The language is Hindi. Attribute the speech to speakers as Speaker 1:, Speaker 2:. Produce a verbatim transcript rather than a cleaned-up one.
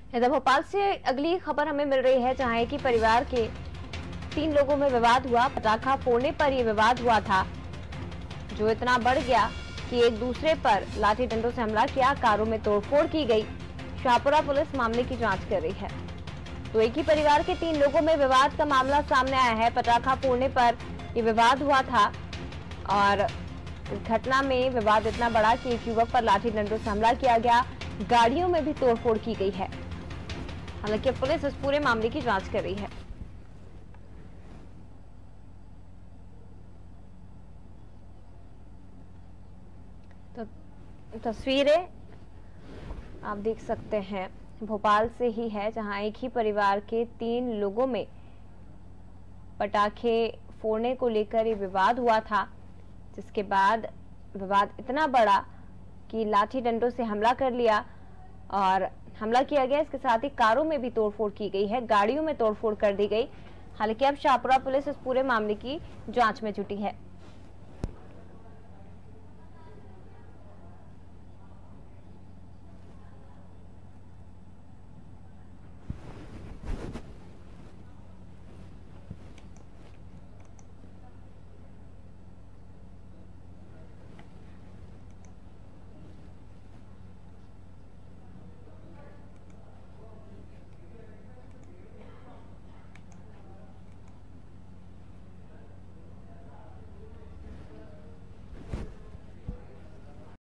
Speaker 1: इधर भोपाल से अगली खबर हमें मिल रही है, जहां एक ही परिवार के तीन लोगों में विवाद हुआ। पटाखा फोड़ने पर यह विवाद हुआ था, जो इतना बढ़ गया कि एक दूसरे पर लाठी डंडों से हमला किया, कारों में तोड़फोड़ की गई। शाहपुरा पुलिस मामले की जांच कर रही है। तो एक ही परिवार के तीन लोगों में विवाद का मामला सामने आया है। पटाखा फोड़ने पर यह विवाद हुआ था और इस घटना में विवाद इतना बड़ा कि एक युवक पर लाठी डंडों से हमला किया गया, गाड़ियों में भी तोड़फोड़ की गई है। हालांकि पुलिस इस पूरे मामले की जांच कर रही है। तो तस्वीरें आप देख सकते हैं भोपाल से ही है, जहां एक ही परिवार के तीन लोगों में पटाखे फोड़ने को लेकर ये विवाद हुआ था, जिसके बाद विवाद इतना बढ़ा कि लाठी डंडों से हमला कर लिया और हमला किया गया। इसके साथ ही कारों में भी तोड़फोड़ की गई है, गाड़ियों में तोड़फोड़ कर दी गई। हालांकि अब शाहपुरा पुलिस इस पूरे मामले की जांच में जुटी है।